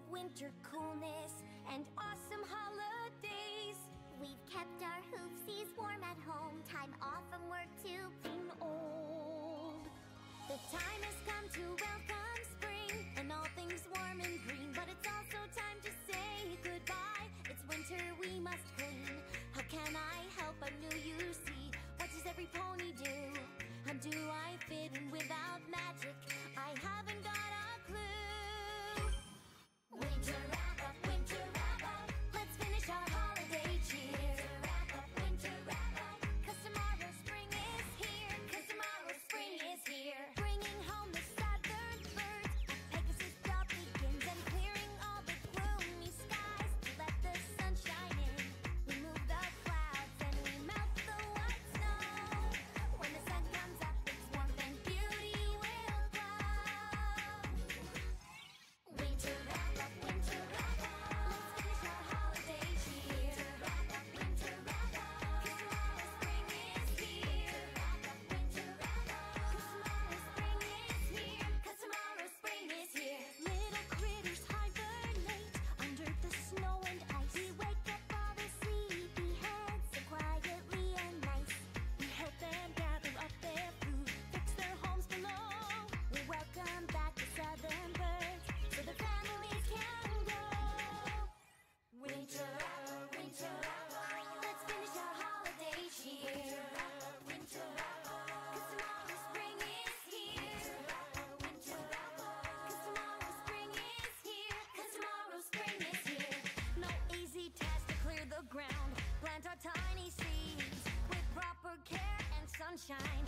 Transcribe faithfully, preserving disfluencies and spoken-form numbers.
winter coolness and awesome holidays. We've kept our hoofsies warm at home, time off from work to Grown old. The time has come to welcome spring and all things warm and green, but it's also time to say goodbye. It's winter, we must clean. How can I help but knew you see? What does every pony do? How do I fit in without magic? I haven't got a clue. Winter wrap up, winter wrap up. Let's finish our holiday cheer. Winter wrap up, winter wrap up. 'Cause tomorrow spring is here. 'Cause tomorrow spring is here. Bringing home the southern birds. Pegasus job begins and clearing all the gloomy skies to let the sun shine in. We move the clouds and we melt the white snow. When the sun comes up, it's warmth and beauty will glow. Winter wrap up, winter wrap up. Let's finish our holiday cheer. Winter wrap up, winter wrap up. 'Cause tomorrow spring is here. Wrap up, winter wrap up. 'Cause tomorrow spring is here. 'Cause tomorrow spring is here. Little critters hibernate under the snow and ice. We wake up all the sleepy heads so quietly and nice. We help them gather up their food, fix their homes below. We welcome back the southern birds so the families can go. Winter wrap up, winter wrap up. Let's finish our holiday cheer. Winter wrap up, winter wrap up. 'Cause tomorrow spring is here. Winter wrap up, winter wrap up. 'Cause tomorrow spring is here. 'Cause tomorrow spring is here. No easy task to clear the ground, plant our tiny seeds with proper care and sunshine.